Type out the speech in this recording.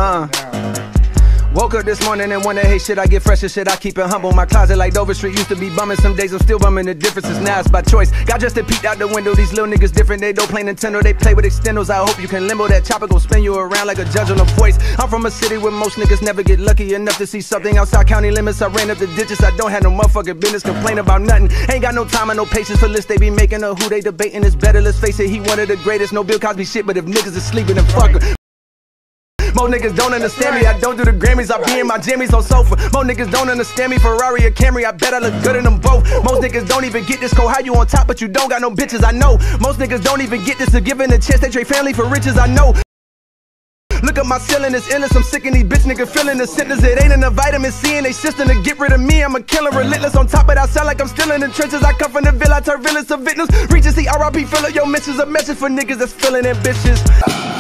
Woke up this morning and wonder, hey shit, I get fresh as shit, I keep it humble. My closet like Dover Street used to be bumming. Some days I'm still bumming, the difference is now it's by choice. Got just to peek out the window, these little niggas different. They don't play Nintendo, they play with extendos. I hope you can limbo, that chopper gon' spin you around like a judge on a voice. I'm from a city where most niggas never get lucky enough to see something outside county limits. I ran up the ditches, I don't have no motherfucking business, complain about nothing. Ain't got no time and no patience for lists they be making, or who they debating is better. Let's face it, he one of the greatest, no Bill Cosby shit, but if niggas is sleeping, then fuck 'em. Most niggas don't understand me, I don't do the Grammys, I be in my jammies on sofa. Most niggas don't understand me, Ferrari or Camry, I bet I look good in them both. Most niggas don't even get this cold, how you on top but you don't got no bitches, I know. Most niggas don't even get this, to giving a chance, they trade family for riches, I know. Look at my ceiling, it's endless, I'm sick of these bitch niggas feeling the sentence. It ain't in the vitamin C and they system to get rid of me. I'm a killer, relentless, on top of that, I sound like I'm still in the trenches. I come from the Ville, I turn villains to victims. Regency, RIP, fill up your missions, a message for niggas that's feeling ambitious.